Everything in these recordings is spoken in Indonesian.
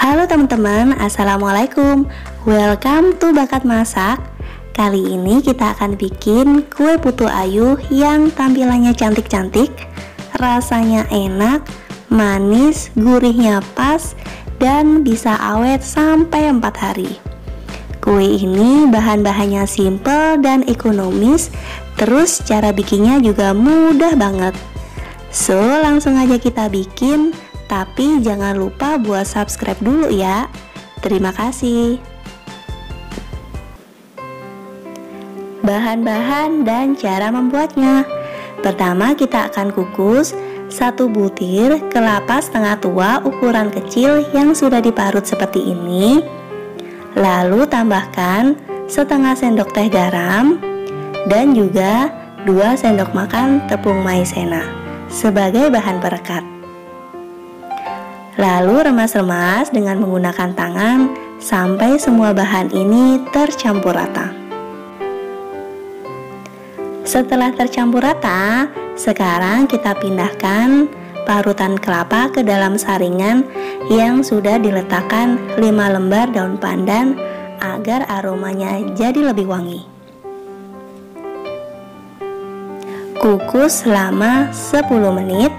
Halo teman-teman, Assalamualaikum. Welcome to Bakat Masak. Kali ini kita akan bikin kue putu ayu yang tampilannya cantik-cantik, rasanya enak, manis, gurihnya pas, dan bisa awet sampai 4 hari. Kue ini bahan-bahannya simple dan ekonomis, terus cara bikinnya juga mudah banget. So, langsung aja kita bikin. Tapi jangan lupa buat subscribe dulu ya. Terima kasih. Bahan-bahan dan cara membuatnya. Pertama kita akan kukus 1 butir kelapa setengah tua ukuran kecil yang sudah diparut seperti ini. Lalu tambahkan setengah sendok teh garam dan juga 2 sendok makan tepung maizena sebagai bahan perekat. Lalu remas-remas dengan menggunakan tangan sampai semua bahan ini tercampur rata. Setelah tercampur rata, sekarang kita pindahkan parutan kelapa ke dalam saringan yang sudah diletakkan 5 lembar daun pandan agar aromanya jadi lebih wangi. Kukus selama 10 menit.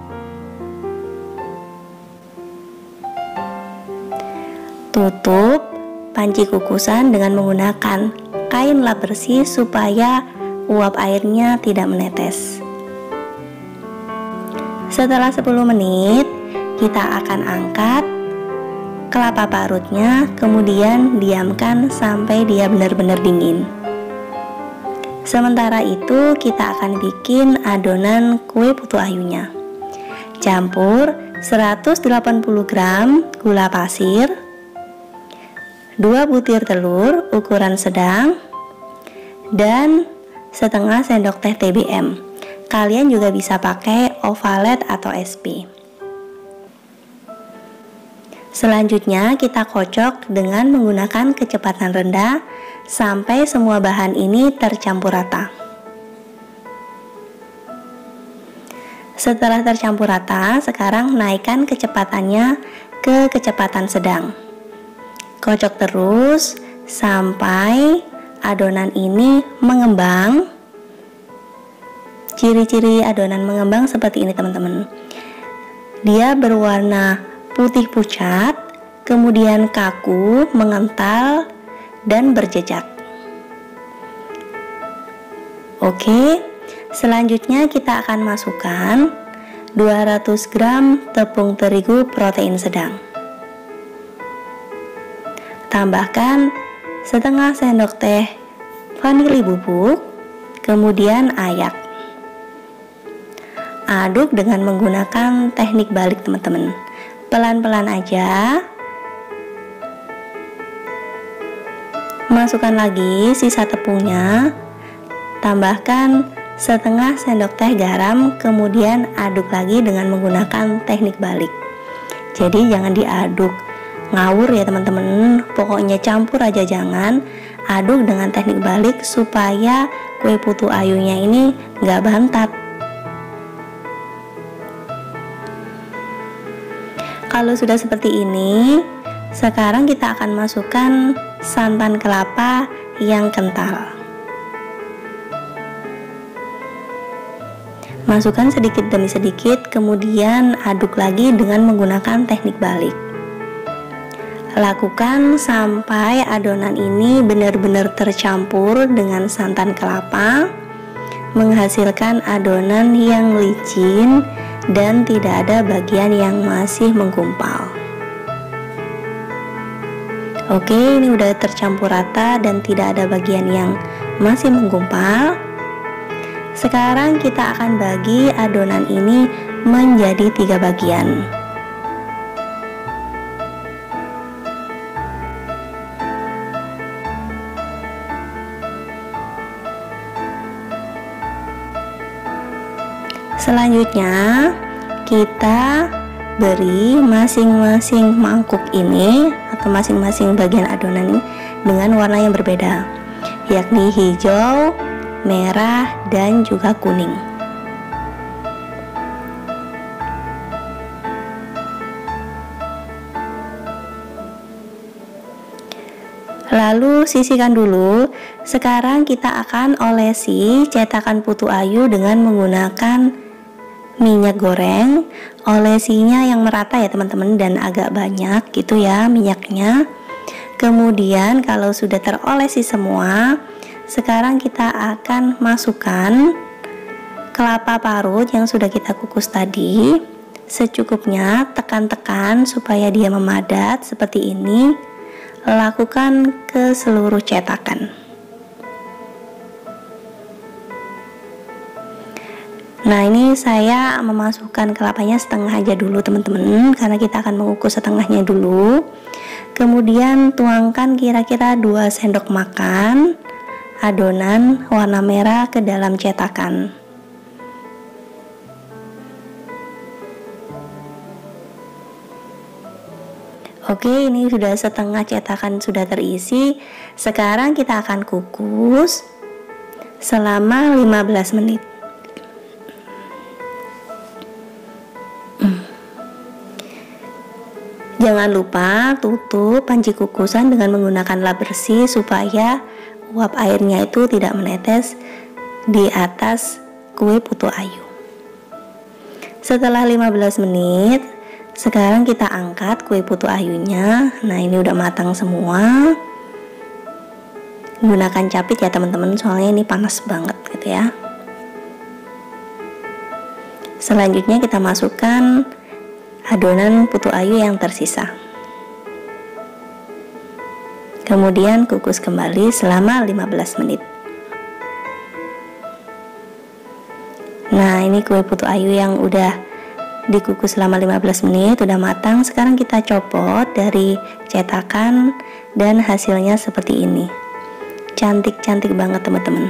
Tutup panci kukusan dengan menggunakan kain lap bersih supaya uap airnya tidak menetes. Setelah 10 menit, kita akan angkat kelapa parutnya, kemudian diamkan sampai dia benar-benar dingin. Sementara itu, kita akan bikin adonan kue putu ayunya. Campur 180 gram gula pasir, 2 butir telur ukuran sedang, dan setengah sendok teh TBM. Kalian juga bisa pakai ovalet atau SP. Selanjutnya kita kocok dengan menggunakan kecepatan rendah sampai semua bahan ini tercampur rata. Setelah tercampur rata, sekarang naikkan kecepatannya ke kecepatan sedang. Kocok terus sampai adonan ini mengembang. Ciri-ciri adonan mengembang seperti ini teman-teman. Dia berwarna putih pucat, kemudian kaku, mengental, dan berjejak. Oke, selanjutnya kita akan masukkan 200 gram tepung terigu protein sedang. Tambahkan setengah sendok teh vanili bubuk, kemudian ayak. Aduk dengan menggunakan teknik balik teman-teman. Pelan-pelan aja. Masukkan lagi sisa tepungnya. Tambahkan setengah sendok teh garam, kemudian aduk lagi dengan menggunakan teknik balik. Jadi jangan diaduk ngawur ya teman-teman, pokoknya campur aja, jangan aduk dengan teknik balik supaya kue putu ayunya ini nggak bantat. Kalau sudah seperti ini, sekarang kita akan masukkan santan kelapa yang kental. Masukkan sedikit demi sedikit, kemudian aduk lagi dengan menggunakan teknik balik. Lakukan sampai adonan ini benar-benar tercampur dengan santan kelapa, menghasilkan adonan yang licin dan tidak ada bagian yang masih menggumpal. Oke, ini udah tercampur rata dan tidak ada bagian yang masih menggumpal. Sekarang kita akan bagi adonan ini menjadi 3 bagian. Selanjutnya kita beri masing-masing mangkuk ini atau masing-masing bagian adonan ini dengan warna yang berbeda, yakni hijau, merah, dan juga kuning. Lalu sisihkan dulu. Sekarang kita akan olesi cetakan putu ayu dengan menggunakan minyak goreng. Olesinya yang merata ya teman-teman, dan agak banyak gitu ya minyaknya. Kemudian kalau sudah terolesi semua, sekarang kita akan masukkan kelapa parut yang sudah kita kukus tadi. Secukupnya, tekan-tekan supaya dia memadat seperti ini. Lakukan ke seluruh cetakan. Nah, ini saya memasukkan kelapanya setengah aja dulu teman-teman, karena kita akan mengukus setengahnya dulu. Kemudian tuangkan kira-kira 2 sendok makan adonan warna merah ke dalam cetakan. Oke, ini sudah setengah cetakan sudah terisi. Sekarang kita akan kukus selama 15 menit. Jangan lupa tutup panci kukusan dengan menggunakan lap bersih supaya uap airnya itu tidak menetes di atas kue putu ayu. Setelah 15 menit, sekarang kita angkat kue putu ayunya. Nah, ini udah matang semua. Gunakan capit ya teman-teman, soalnya ini panas banget gitu ya. Selanjutnya kita masukkan adonan putu ayu yang tersisa. Kemudian kukus kembali selama 15 menit. Nah, ini kue putu ayu yang udah dikukus selama 15 menit, udah matang. Sekarang kita copot dari cetakan dan hasilnya seperti ini. Cantik-cantik banget teman-teman.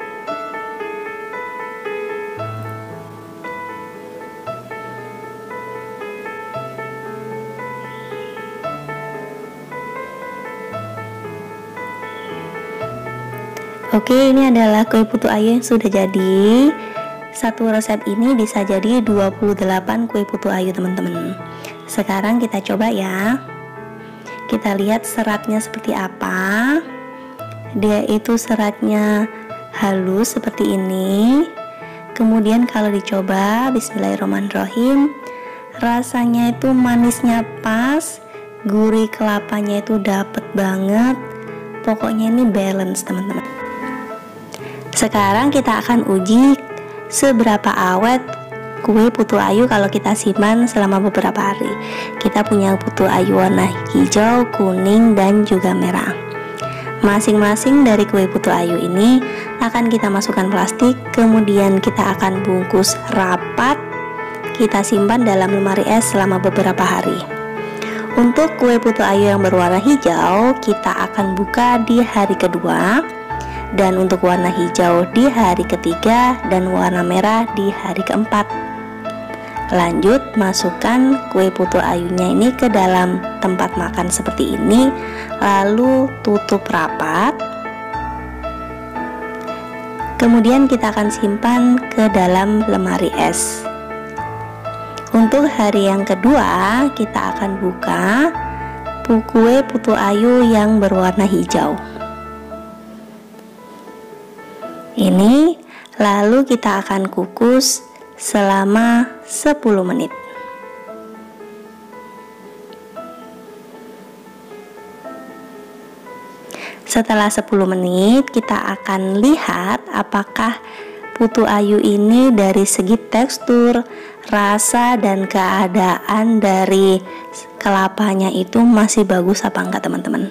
Oke, ini adalah kue putu ayu yang sudah jadi. Satu resep ini bisa jadi 28 kue putu ayu teman-teman. Sekarang kita coba ya. Kita lihat seratnya seperti apa. Dia itu seratnya halus seperti ini. Kemudian kalau dicoba, bismillahirrahmanirrahim, rasanya itu manisnya pas, gurih kelapanya itu dapet banget. Pokoknya ini balance teman-teman. Sekarang kita akan uji seberapa awet kue putu ayu kalau kita simpan selama beberapa hari. Kita punya putu ayu warna hijau, kuning, dan juga merah. Masing-masing dari kue putu ayu ini akan kita masukkan plastik, kemudian kita akan bungkus rapat. Kita simpan dalam lemari es selama beberapa hari. Untuk kue putu ayu yang berwarna hijau, kita akan buka di hari kedua. Dan untuk warna hijau di hari ketiga dan warna merah di hari keempat. Lanjut, masukkan kue putu ayunya ini ke dalam tempat makan seperti ini, lalu tutup rapat. Kemudian kita akan simpan ke dalam lemari es. Untuk hari yang kedua, kita akan buka kue putu ayu yang berwarna hijau ini, lalu kita akan kukus selama 10 menit. Setelah 10 menit, kita akan lihat apakah putu ayu ini dari segi tekstur, rasa, dan keadaan dari kelapanya itu masih bagus apa enggak teman-teman.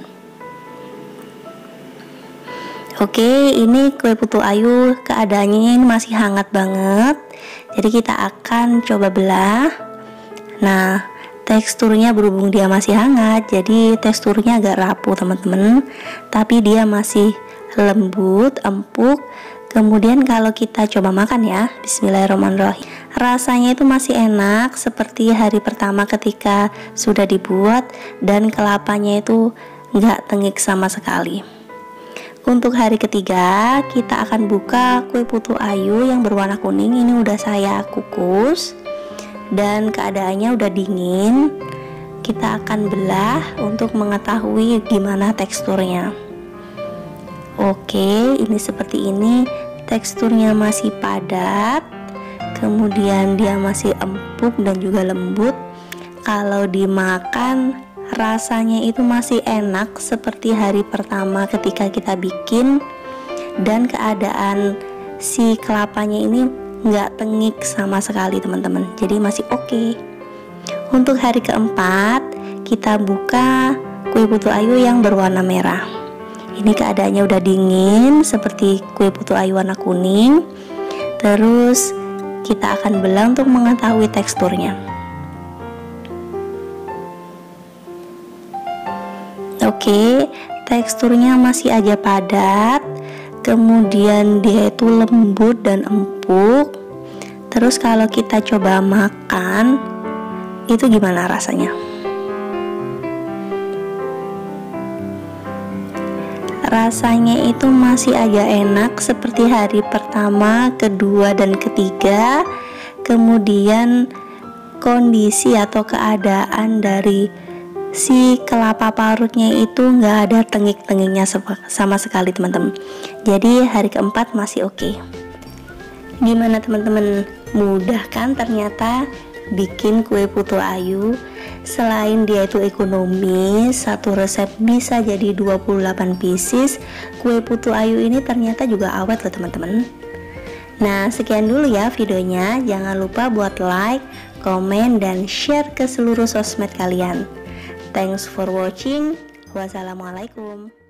Oke, ini kue putu ayu keadaannya ini masih hangat banget. Jadi kita akan coba belah. Nah, teksturnya berhubung dia masih hangat, jadi teksturnya agak rapuh teman-teman. Tapi dia masih lembut, empuk. Kemudian kalau kita coba makan ya, bismillahirrahmanirrahim, rasanya itu masih enak seperti hari pertama ketika sudah dibuat, dan kelapanya itu nggak tengik sama sekali. Untuk hari ketiga, kita akan buka kue putu ayu yang berwarna kuning. Ini udah saya kukus dan keadaannya udah dingin. Kita akan belah untuk mengetahui gimana teksturnya. Oke, ini seperti ini, teksturnya masih padat, kemudian dia masih empuk dan juga lembut. Kalau dimakan rasanya itu masih enak seperti hari pertama ketika kita bikin, dan keadaan si kelapanya ini nggak tengik sama sekali teman-teman, jadi masih oke. Untuk hari keempat kita buka kue putu ayu yang berwarna merah. Ini keadaannya udah dingin seperti kue putu ayu warna kuning. Terus kita akan belah untuk mengetahui teksturnya. Oke, teksturnya masih aja padat, kemudian dia itu lembut dan empuk. Terus kalau kita coba makan, itu gimana rasanya? Rasanya itu masih aja enak seperti hari pertama, kedua, dan ketiga. Kemudian kondisi atau keadaan dari si kelapa parutnya itu nggak ada tengik-tengiknya sama sekali teman-teman. Jadi hari keempat masih oke. Gimana teman-teman? Mudah kan ternyata bikin kue putu ayu? Selain dia itu ekonomis, satu resep bisa jadi 28 pieces. Kue putu ayu ini ternyata juga awet loh teman-teman. Nah, sekian dulu ya videonya. Jangan lupa buat like, komen, dan share ke seluruh sosmed kalian. Thanks for watching. Wassalamualaikum.